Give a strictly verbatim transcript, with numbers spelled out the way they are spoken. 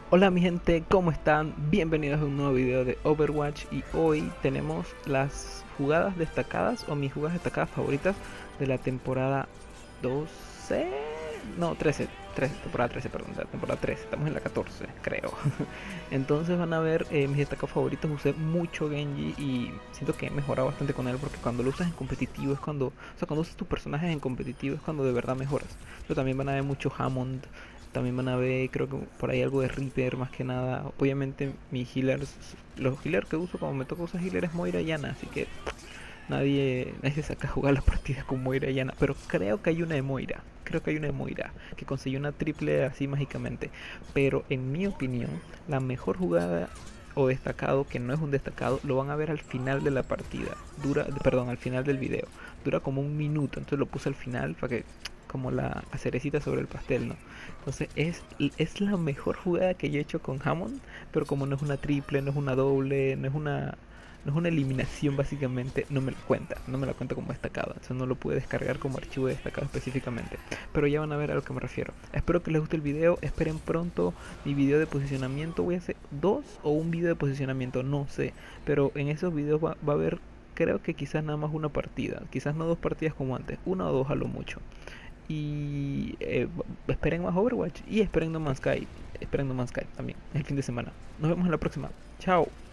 Hola mi gente, ¿cómo están? Bienvenidos a un nuevo video de Overwatch y hoy tenemos las jugadas destacadas o mis jugadas destacadas favoritas de la temporada doce, no, trece, trece, temporada trece, perdón, de la temporada trece, estamos en la catorce, creo. Entonces van a ver eh, mis destacados favoritos. Usé mucho Genji y siento que he mejorado bastante con él porque cuando lo usas en competitivo es cuando, o sea, cuando usas tus personajes en competitivo es cuando de verdad mejoras. Pero también van a ver mucho Hammond, también van a ver, creo que por ahí algo de Reaper más que nada. Obviamente mis healers, los healers que uso, como me toca usar healer es Moira y Ana, así que nadie, nadie se saca a jugar las partidas con Moira y Ana. Pero creo que hay una de Moira, creo que hay una de Moira, que consiguió una triple así mágicamente. Pero en mi opinión, la mejor jugada o destacado, que no es un destacado, lo van a ver al final de la partida. Dura, perdón, al final del video. Dura como un minuto, entonces lo puse al final para que como la, la cerecita sobre el pastel, ¿no? Entonces es, es la mejor jugada que yo he hecho con Hammond, pero como no es una triple, no es una doble, no es una no es una eliminación básicamente, no me la cuenta, no me la cuenta como destacada, entonces no lo pude descargar como archivo destacado específicamente, pero ya van a ver a lo que me refiero. Espero que les guste el video, esperen pronto mi video de posicionamiento, voy a hacer dos o un video de posicionamiento, no sé, pero en esos videos va, va a haber, creo que quizás nada más una partida, quizás no dos partidas como antes, una o dos a lo mucho. Y eh, esperen más Overwatch y esperen No Man's Sky, esperen No Man's Sky también, el fin de semana. Nos vemos en la próxima. Chao.